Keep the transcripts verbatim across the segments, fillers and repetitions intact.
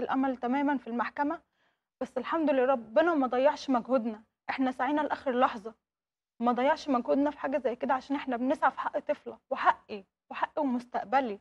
الأمل تمامًا في المحكمة، بس الحمد لله ربنا ما ضيّعش مجهودنا، إحنا سعينا لآخر لحظة، ما ضيّعش مجهودنا في حاجة زي كده عشان إحنا بنسعى في حق طفلة وحقي، وحقي ومستقبلي.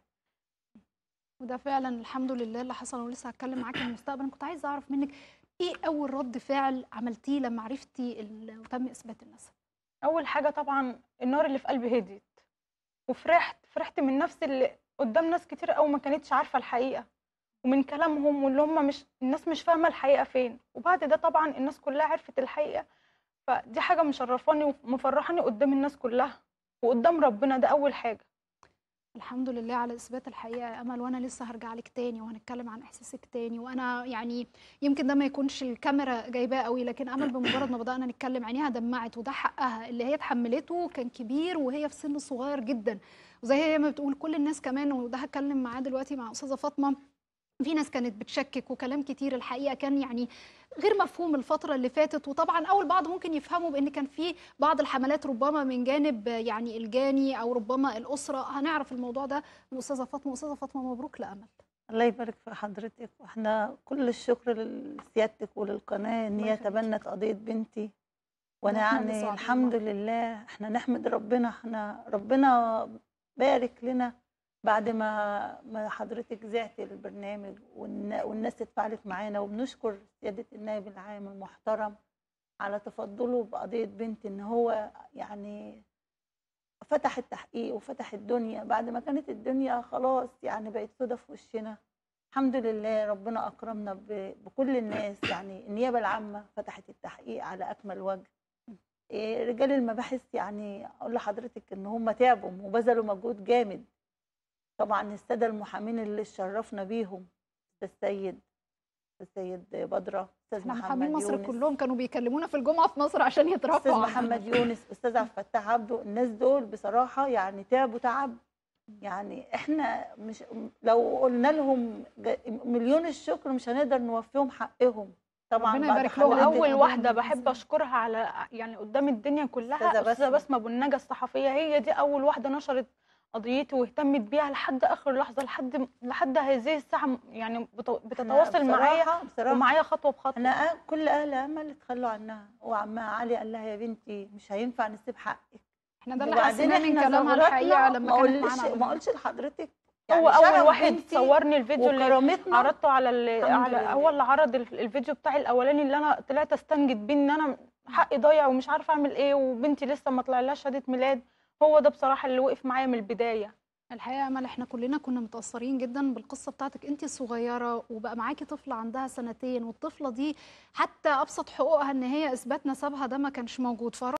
وده فعلًا الحمد لله اللي حصل، ولسه هاتكلم معاكِ عن المستقبل. أنا كنت عايزة أعرف منِّك إيه أول رد فعل عملتيه لمّا عرفتِ ال وتم إثبات النسب؟ أول حاجة طبعًا النار اللي في قلبي هديت، وفرحت، فرحت من نفسي اللي قدّام ناس كتير أوي ما كانتش عارفة الحقيقة، ومن كلامهم واللي هم مش الناس مش فاهمة الحقيقة فين، وبعد ده طبعًا الناس كلّها عرفت الحقيقة، فدي حاجة مشرّفاني ومفرّحاني قدّام الناس كلّها، وقدّام ربنا ده أول حاجة. الحمد لله على إثبات الحقيقة يا أمل، وأنا لسه هارجع لِك تاني وهنتكلم عن إحساسِك تاني، وأنا يعني يمكن ده ما يكونش الكاميرا جايباه أوي، لكن أمل بمجرد ما بدأنا نتكلم عينيها دمعت، وده حقها، اللي هي اتحملته كان كبير وهي في سن صغير جدًا، وزي هي ما بتقول كل الناس كمان، وده هاتكلم معاه دلوقتي مع أستاذة فاطمة، في ناس كانت بتشكِّك وكلام كتير الحقيقة كان يعني غير مفهوم الفترة اللي فاتت، وطبعًا أو البعض ممكن يفهموا بإن كان في بعض الحملات ربما من جانب يعني الجاني أو ربما الأسرة، هنعرف الموضوع ده من أستاذة فاطمة. أستاذة فاطمة مبروك لأمل. الله يبارك في حضرتك، واحنا كل الشكر لسيادتك وللقناة ان الله هي يخليكِ. تبنت قضية بنتي. ده وانا إحنا اللي يعني سعداء الحمد والله. لله احنا نحمد ربنا، احنا ربنا بارك لنا بعد ما ما حضرتك زعتي البرنامج والن- والناس اتفاعلت معانا، وبنشكر سيادة النائب العام المحترم على تفضله بقضية بنتي، ان هو يعني فتح التحقيق وفتح الدنيا بعد ما كانت الدنيا خلاص يعني بقت سودا في وشنا. الحمد لله ربنا أكرمنا ب- بكل الناس، يعني النيابة العامة فتحت التحقيق على أكمل وجه. إيه، رجال المباحث يعني أقول لحضرتك إن هم تعبوا وبذلوا مجهود جامد. طبعا السادة المحامين اللي شرفنا بيهم، أستاذ سيد أستاذ سيد بدرة، أستاذ إحنا محامين محمد مصر يونس، كلهم كانوا بيكلمونا في الجمعة في مصر عشان أستاذ يترافعوا عن محمد أمل. يونس، أستاذ عبد الفتاح عبده، الناس دول بصراحة يعني تعبوا تعب. يعني احنا مش لو قلنا لهم ج- مليون الشكر مش هنقدر نوفيهم حقهم. طبعا ربنا بعد يبارك لهم حضرتك وأول ويقضيهم واحدة باحب بالإنسان. أشكرها على يعني قدّام الدنيا كلّها استاذه أستاذة بسمه. بسمة أبو النجا الصحفية، هي دي أول واحدة نشرت قضيتي واهتمت بيها لحد آخر لحظة، لحد لحد هذه الساعة م يعني بت احنا بتتواصل معايا بصراحه بصراحه ومعايا خطوة احنا بخطوة. أه- كل اهل امل اتخلوا عنها، وعمها علي قال لها يا بنتي مش هينفع نسيب حقك. إحنا ده اللي وبعدين حسيناه من احنا كلامها الحقيقة زغرتنا لمّا ما كانت اقولش معانا قبل ما ما اقولش لحضرتك هو يعني أول شرف واحد بنتي صوّرني الفيديو اللي وكرامتنا. عرضته على ال الحمد على هو لله. اللي عرض الف الفيديو بتاعي الأولاني اللي أنا طلعت أستنجد بيه إن أنا حقي ضايع ومش عارفة أعمل إيه، وبنتي لسه ما طلعلهاش شهادة ميلاد، هو ده بصراحة اللي وقف معايا من البداية. الحقيقة يا أمل إحنا كلنا كنا متأثرين جدًا بالقصة بتاعتِك أنتِ الصغيرة، وبقى معاكِ طفلة عندها سنتين، والطفلة دي حتى أبسط حقوقها إن هي إثبات نسبها ده ما كانش موجود. ف